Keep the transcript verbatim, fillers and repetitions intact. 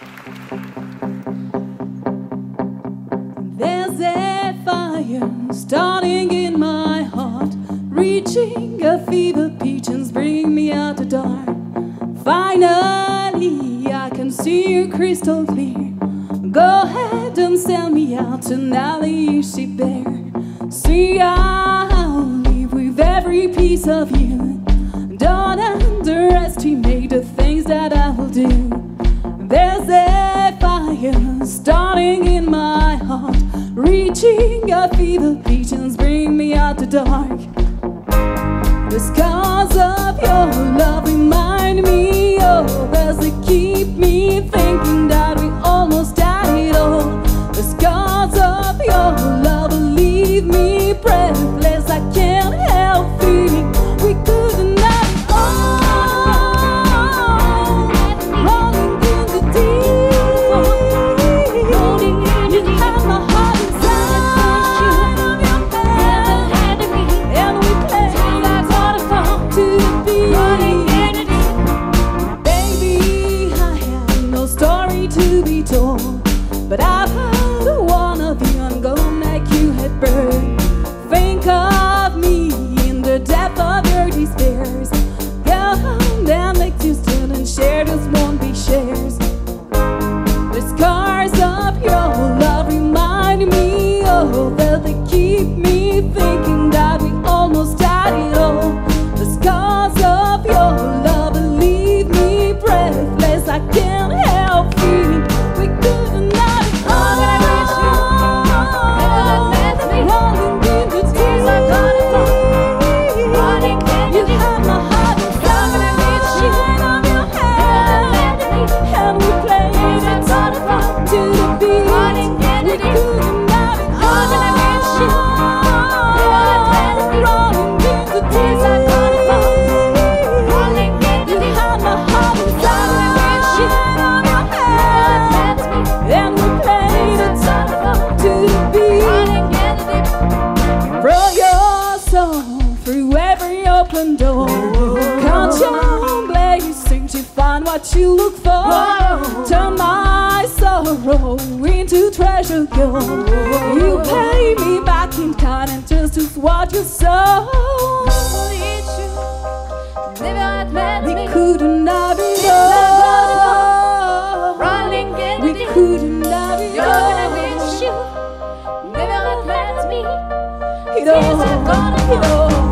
There's a fire starting in my heart, reaching a fever pitch and bringing me out the dark. Finally, I can see you crystal clear. Go ahead and sell me out and I'll leave ship there. See, I'll live with every piece of you. Don't underestimate the things that I will do. There's a fire starting in my heart, reaching a fever pitch and bring me out the dark. The scars of your love remind me of as they keep me thinking that we almost had it all. The scars of your love leave me breathless. I can't help feeling we couldn't have it all. Rolling in the deep, you had my heart inside of your hand, and we played like waterfall to the beat. Baby, I have no story to be told, but I've heard one of you, I'm gonna make you head burn. Think of me in the depth of your despairs. Go home and make you stand and share, this won't be shares. The scars of your love remind me of that they keep me thinking that we almost had it all. The scars of your love leave me breathless. I can't help feeling we couldn't have it all. Rolling in the deep, you had my heart inside of your hand, and we played it to the beat. We couldn't have it all. Rolling in the deep, you had my heart inside of your hand, and we played it to the beat. Throw your soul through every open door. Count your blessings to find what you look for. Turn my sorrow into treasure gold. You pay me back in kind and just is what you sow. We couldn't have it all. We couldn't have it all. It all, it all.